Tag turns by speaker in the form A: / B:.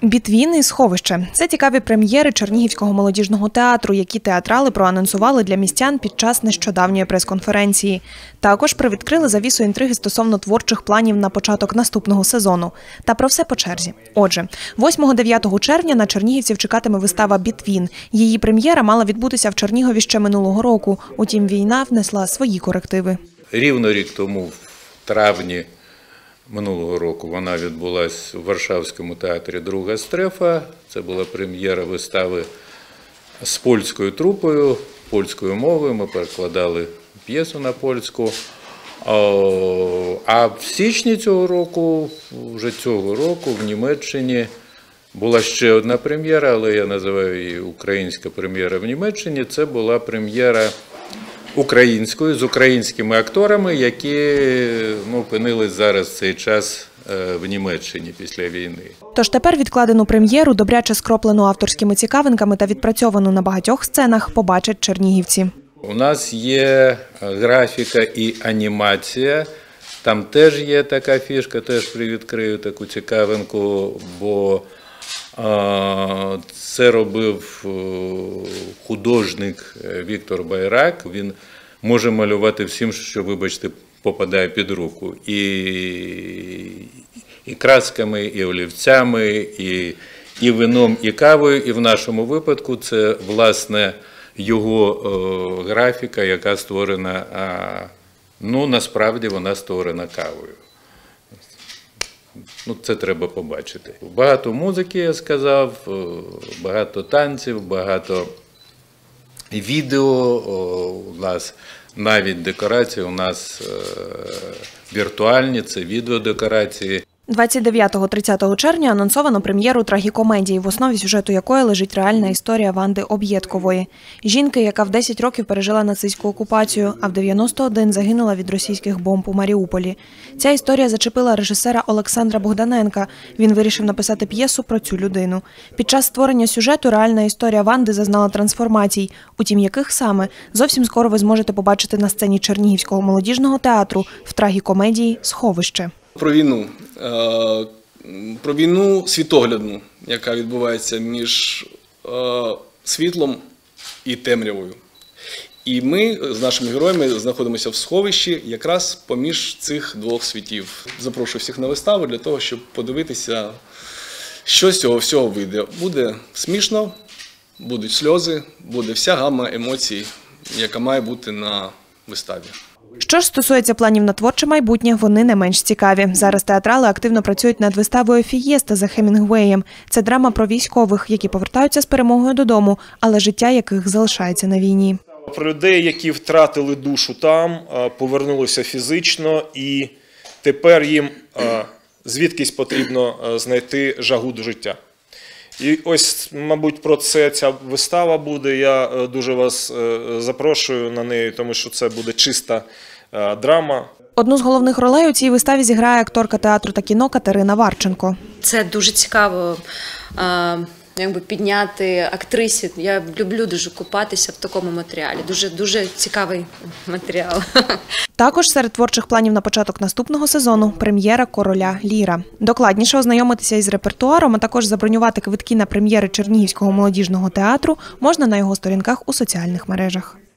A: «Бітвін» і «Сховище» – це цікаві прем'єри Чернігівського молодіжного театру, які театрали проанонсували для містян під час нещодавньої прес-конференції. Також привідкрили завісу інтриги стосовно творчих планів на початок наступного сезону. Та про все по черзі. Отже, 8-9 червня на чернігівців чекатиме вистава «Бітвін». Її прем'єра мала відбутися в Чернігові ще минулого року. Утім, війна внесла свої корективи.
B: Рівно рік тому, в травні минулого року, вона відбулася у Варшавському театрі «Друга стрефа». Це була прем'єра вистави з польською трупою, польською мовою. Ми перекладали п'єсу на польську. А в січні цього року, вже цього року, в Німеччині була ще одна прем'єра, але я називаю її українська прем'єра в Німеччині. Це була прем'єра українською, з українськими акторами, які опинились зараз в цей час в Німеччині після війни.
A: Тож тепер відкладену прем'єру, добряче скроплену авторськими цікавинками та відпрацьовану на багатьох сценах, побачать чернігівці.
B: У нас є графіка і анімація. Там теж є така фішка, теж привідкрию таку цікавинку, бо це робив художник Віктор Байрак. Він може малювати всім, що, вибачте, попадає під руку. І красками, і олівцями, і вином, і кавою. І в нашому випадку це, власне, його графіка, яка створена, насправді вона створена кавою. Це треба побачити. Багато музики, я сказав, багато танців, багато відео, у нас навіть декорації, у нас віртуальні, це відеодекорації.
A: 29-30 червня анонсовано прем'єру трагікомедії, в основі сюжету якої лежить реальна історія Ванди Об'єдкової. Жінки, яка в 10 років пережила нацистську окупацію, а в 91 загинула від російських бомб у Маріуполі. Ця історія зачепила режисера Олександра Богданенка. Він вирішив написати п'єсу про цю людину. Під час створення сюжету реальна історія Ванди зазнала трансформацій. Утім, яких саме, зовсім скоро ви зможете побачити на сцені Чернігівського молодіжного театру в трагікомедії «Сховище».
C: Про війну світоглядну, яка відбувається між світлом і темрявою. І ми з нашими героями знаходимося в сховищі якраз поміж цих двох світів. Запрошую всіх на виставу для того, щоб подивитися, що з цього всього вийде. Буде смішно, будуть сльози, буде вся гамма емоцій, яка має бути на виставі.
A: Що ж стосується планів на творче майбутнє, вони не менш цікаві. Зараз театрали активно працюють над виставою «Фієста» за Хемінгуеєм. Це драма про військових, які повертаються з перемогою додому, але життя яких залишається на війні.
D: Про людей, які втратили душу там, повернулися фізично, і тепер їм звідкись потрібно знайти жагу до життя. І ось, мабуть, про це ця вистава буде. Я дуже вас запрошую на неї, тому що це буде чиста драма.
A: Одну з головних ролей у цій виставі зіграє акторка театру та кіно Катерина Варченко.
E: Це дуже цікаво підняти актрисі. Я люблю дуже купатися в такому матеріалі. Дуже цікавий матеріал.
A: Також серед творчих планів на початок наступного сезону – прем'єра «Короля Ліра». Докладніше ознайомитися із репертуаром, а також забронювати квитки на прем'єри Чернігівського молодіжного театру можна на його сторінках у соціальних мережах.